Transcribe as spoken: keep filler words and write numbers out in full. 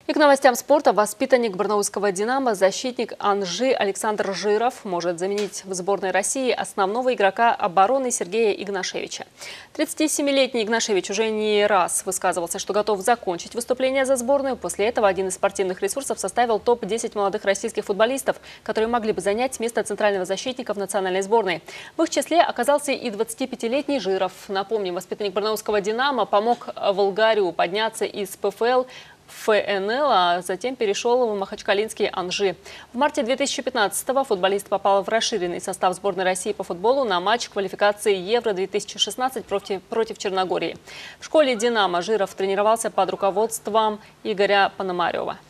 И к новостям спорта. Воспитанник барнаульского «Динамо», защитник Анжи Александр Жиров может заменить в сборной России основного игрока обороны Сергея Игнашевича. тридцатисемилетний Игнашевич уже не раз высказывался, что готов закончить выступление за сборную. После этого один из спортивных ресурсов составил топ десять молодых российских футболистов, которые могли бы занять место центрального защитника в национальной сборной. В их числе оказался и двадцатипятилетний Жиров. Напомним, воспитанник барнаульского «Динамо» помог Волгарю подняться из ПФЛ в ФНЛ, а затем перешел в махачкалинский Анжи. В марте две тысячи пятнадцатого футболист попал в расширенный состав сборной России по футболу на матч квалификации Евро две тысячи шестнадцать против, против Черногории. В школе «Динамо» Жиров тренировался под руководством Игоря Пономарева.